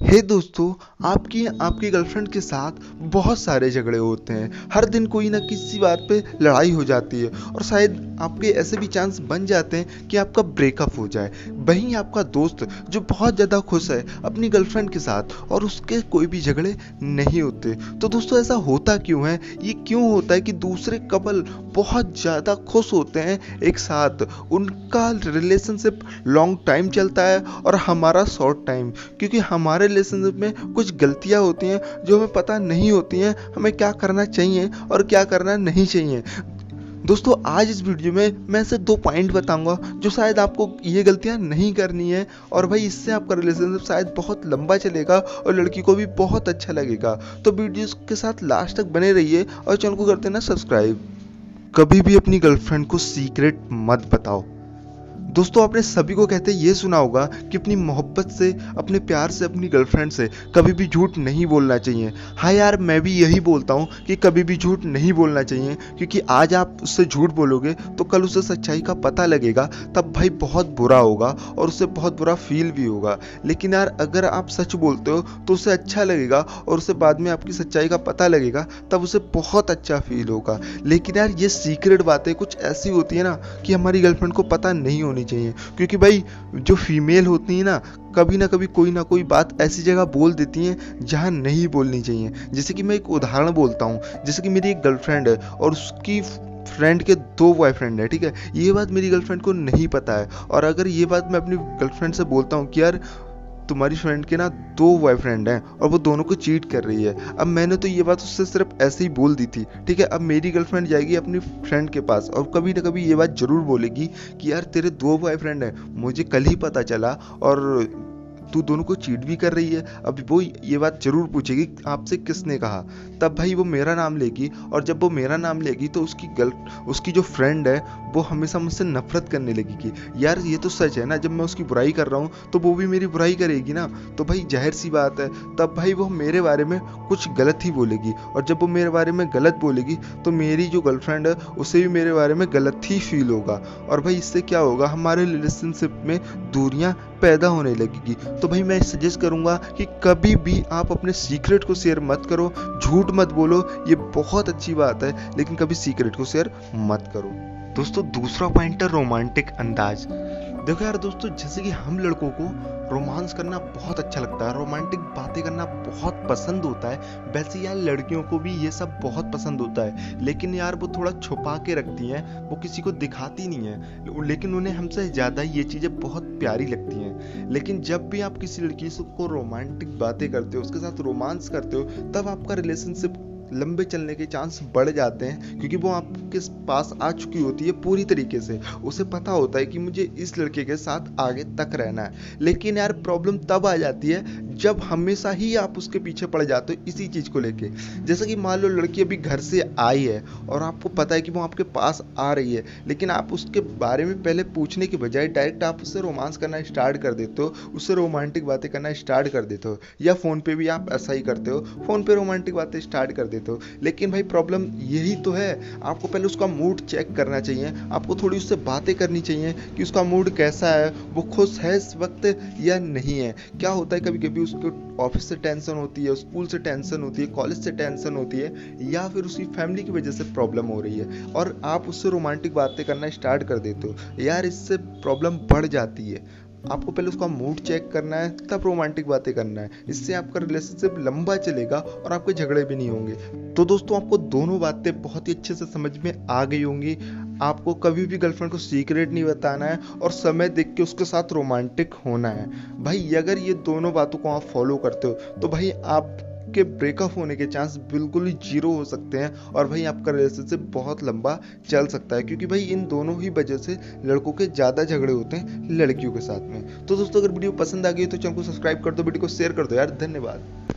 हे दोस्तों, आपकी आपकी गर्लफ्रेंड के साथ बहुत सारे झगड़े होते हैं। हर दिन कोई ना किसी बात पे लड़ाई हो जाती है और शायद आपके ऐसे भी चांस बन जाते हैं कि आपका ब्रेकअप हो जाए। वहीं आपका दोस्त जो बहुत ज़्यादा खुश है अपनी गर्लफ्रेंड के साथ और उसके कोई भी झगड़े नहीं होते। तो दोस्तों, ऐसा होता क्यों है? ये क्यों होता है कि दूसरे कपल बहुत ज़्यादा खुश होते हैं एक साथ, उनका रिलेशनशिप लॉन्ग टाइम चलता है और हमारा शॉर्ट टाइम, क्योंकि हमारे रिलेशनशिप में कुछ गलतियां होती हैं जो हमें पता नहीं होती हैं हमें क्या करना चाहिए और क्या करना नहीं चाहिए। दोस्तों, आज इस वीडियो में मैं ऐसे 2 पॉइंट बताऊंगा जो शायद आपको ये गलतियां नहीं करनी है और भाई इससे आपका रिलेशनशिप शायद बहुत लंबा चलेगा और लड़की को भी बहुत अच्छा लगेगा। तो वीडियो के साथ लास्ट तक बने रहिए और चैनल को कर देना सब्सक्राइब। कभी भी अपनी गर्लफ्रेंड को सीक्रेट मत बताओ। दोस्तों, आपने सभी को कहते ये सुना होगा कि अपनी मोहब्बत से, अपने प्यार से, अपनी गर्लफ्रेंड से कभी भी झूठ नहीं बोलना चाहिए। हाँ यार, मैं भी यही बोलता हूँ कि कभी भी झूठ नहीं बोलना चाहिए, क्योंकि आज आप उससे झूठ बोलोगे तो कल उसे सच्चाई का पता लगेगा, तब भाई बहुत बुरा होगा और उसे बहुत बुरा फील भी होगा। लेकिन यार, अगर आप सच बोलते हो तो उसे अच्छा लगेगा और उसे बाद में आपकी सच्चाई का पता लगेगा, तब उसे बहुत अच्छा फील होगा। लेकिन यार, ये सीक्रेट बातें कुछ ऐसी होती है ना कि हमारी गर्लफ्रेंड को पता नहीं होनी चाहिए, क्योंकि भाई जो फीमेल होती है ना कभी कोई ना कोई बात ऐसी जगह बोल देती हैं जहां नहीं बोलनी चाहिए। जैसे कि मैं एक उदाहरण बोलता हूं, जैसे कि मेरी एक गर्लफ्रेंड है और उसकी फ्रेंड के 2 बॉयफ्रेंड है, ठीक है। ये बात मेरी गर्लफ्रेंड को नहीं पता है और अगर ये बात मैं अपनी गर्लफ्रेंड से बोलता हूँ कि यार तुम्हारी फ्रेंड के ना 2 बॉयफ्रेंड हैं और वो दोनों को चीट कर रही है, अब मैंने तो ये बात उससे सिर्फ ऐसे ही बोल दी थी, ठीक है। अब मेरी गर्लफ्रेंड जाएगी अपनी फ्रेंड के पास और कभी ना कभी ये बात जरूर बोलेगी कि यार तेरे 2 बॉयफ्रेंड हैं, मुझे कल ही पता चला और तू दोनों को चीट भी कर रही है। अब वो ये बात जरूर पूछेगी आपसे किसने कहा, तब भाई वो मेरा नाम लेगी और जब वो मेरा नाम लेगी तो उसकी जो फ्रेंड है वो हमेशा मुझसे नफरत करने लगेगी। यार ये तो सच है ना, जब मैं उसकी बुराई कर रहा हूँ तो वो भी मेरी बुराई करेगी ना, तो भाई जाहिर सी बात है तब भाई वो मेरे बारे में कुछ गलत ही बोलेगी और जब वो मेरे बारे में गलत बोलेगी तो मेरी जो गर्लफ्रेंड है उसे भी मेरे बारे में गलत ही फील होगा और भाई इससे क्या होगा, हमारे रिलेशनशिप में दूरियां पैदा होने लगेगी। तो भाई मैं सजेस्ट करूंगा कि कभी भी आप अपने सीक्रेट को शेयर मत करो, झूठ मत बोलो, ये बहुत अच्छी बात है, लेकिन कभी सीक्रेट को शेयर मत करो। दोस्तों, दूसरा पॉइंट है रोमांटिक अंदाज। देखो यार दोस्तों, जैसे कि हम लड़कों को रोमांस करना बहुत अच्छा लगता है, रोमांटिक बातें करना बहुत पसंद होता है, वैसे यार लड़कियों को भी ये सब बहुत पसंद होता है, लेकिन यार वो थोड़ा छुपा के रखती हैं, वो किसी को दिखाती नहीं है, लेकिन उन्हें हमसे ज़्यादा ये चीज़ें बहुत प्यारी लगती हैं। लेकिन जब भी आप किसी लड़की को रोमांटिक बातें करते हो, उसके साथ रोमांस करते हो, तब आपका रिलेशनशिप लंबे चलने के चांस बढ़ जाते हैं, क्योंकि वो आपके पास आ चुकी होती है पूरी तरीके से, उसे पता होता है कि मुझे इस लड़के के साथ आगे तक रहना है। लेकिन यार प्रॉब्लम तब आ जाती है जब हमेशा ही आप उसके पीछे पड़ जाते हो इसी चीज़ को लेके। जैसे कि मान लो लड़की अभी घर से आई है और आपको पता है कि वो आपके पास आ रही है, लेकिन आप उसके बारे में पहले पूछने के बजाय डायरेक्ट आप उससे रोमांस करना स्टार्ट कर देते हो, उससे रोमांटिक बातें करना स्टार्ट कर देते हो, या फ़ोन पे भी आप ऐसा ही करते हो, फ़ोन पे रोमांटिक बातें स्टार्ट कर देते हो। लेकिन भाई प्रॉब्लम यही तो है, आपको पहले उसका मूड चेक करना चाहिए, आपको थोड़ी उससे बातें करनी चाहिए कि उसका मूड कैसा है, वो खुश है इस वक्त या नहीं है। क्या होता है, कभी कभी उसको ऑफिस से टेंशन होती है, स्कूल से टेंशन होती है, कॉलेज से टेंशन होती है, या फिर उसकी फैमिली की वजह से प्रॉब्लम हो रही है और आप उससे रोमांटिक बातें करना स्टार्ट कर देते हो, यार इससे प्रॉब्लम बढ़ जाती है। आपको पहले उसका मूड चेक करना है, तब रोमांटिक बातें करना है, इससे आपका रिलेशनशिप लंबा चलेगा और आपके झगड़े भी नहीं होंगे। तो दोस्तों, आपको दोनों बातें बहुत ही अच्छे से समझ में आ गई होंगी। आपको कभी भी गर्लफ्रेंड को सीक्रेट नहीं बताना है और समय देख के उसके साथ रोमांटिक होना है। भाई अगर ये दोनों बातों को आप फॉलो करते हो तो भाई आप के ब्रेकअप होने के चांस बिल्कुल ही 0 हो सकते हैं और भाई आपका रिलेशनशिप बहुत लंबा चल सकता है, क्योंकि भाई इन दोनों ही वजह से लड़कों के ज़्यादा झगड़े होते हैं लड़कियों के साथ में। तो दोस्तों, अगर वीडियो पसंद आ गई तो चैनल को सब्सक्राइब कर दो, वीडियो को शेयर कर दो यार। धन्यवाद।